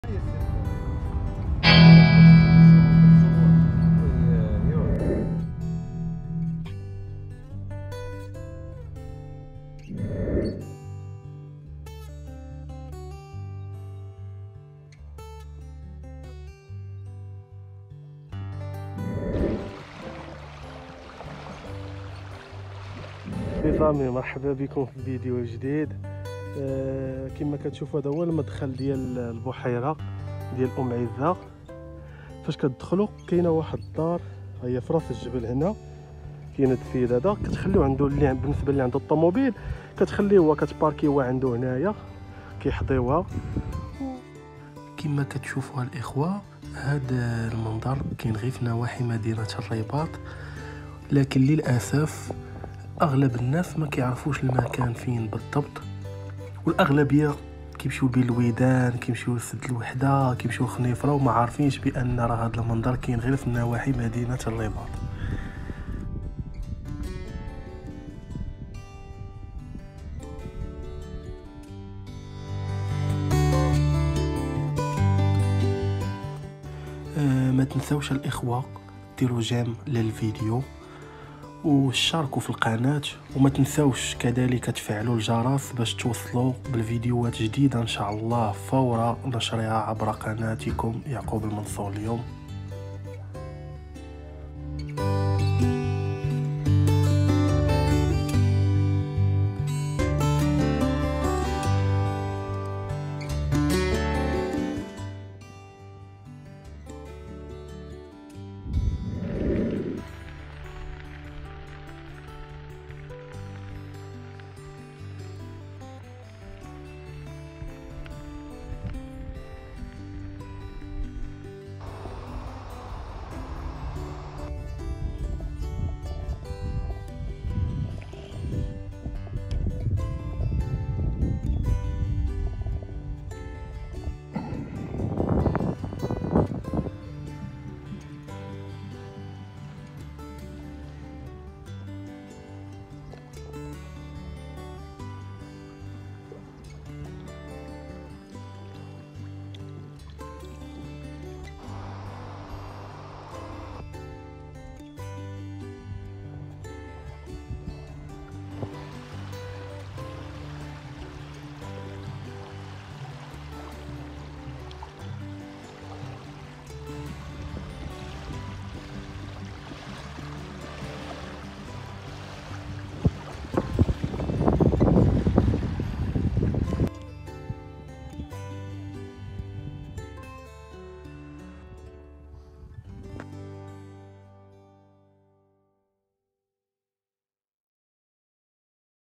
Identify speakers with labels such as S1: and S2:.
S1: نظامي مرحبا بكم في فيديو جديد. كما كتشوفوا هذا هو المدخل ديال البحيره ديال ام عزه. فاش كتدخلوا كاينه واحد الدار، هي في راس الجبل. هنا كاين السيد هذا كتخليو عنده اللي بالنسبه اللي عنده الطوموبيل كتخليوها كتباركيوها عنده هنايا كيحضيوها. كما كتشوفوا الاخوه هذا المنظر كاين غير في نواحي مدينه الرباط، لكن للاسف اغلب الناس ما كيعرفوش المكان فين بالضبط، والاغلبيه كيمشيو بين الويدان، كيمشيو لسد الوحده، كيمشيو لخنيفره، وما عارفينش بان راه هذا المنظر كاين غير في نواحي مدينه الرباط. ما تنسوش الاخوه ديروا جيم للفيديو وشاركوا في القناة، وما تنسوش كذلك تفعلوا الجرس باش توصلوا بالفيديوهات جديدة ان شاء الله فور نشرها عبر قناتكم يعقوب المنصور اليوم.